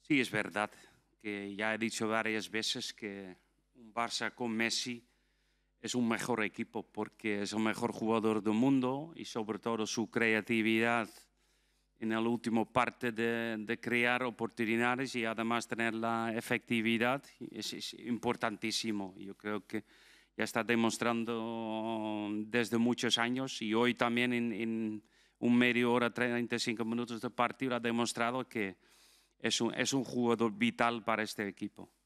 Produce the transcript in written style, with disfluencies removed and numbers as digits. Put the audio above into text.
Sí, es verdad que ya he dicho varias veces que un Barça con Messi es un mejor equipo porque es el mejor jugador del mundo y sobre todo su creatividad en la última parte de crear oportunidades y además tener la efectividad es importantísimo. Yo creo que ya está demostrando desde muchos años y hoy también en un medio hora, 35 minutos de partido ha demostrado que es un jugador vital para este equipo.